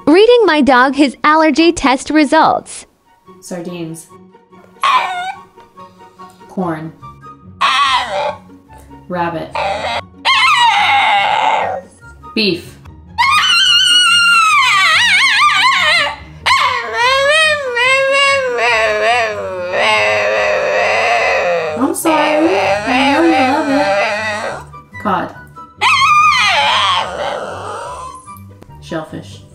Reading my dog his allergy test results. Sardines. Corn. Rabbit. Beef. I'm sorry. I know you love it. Cod. Shellfish.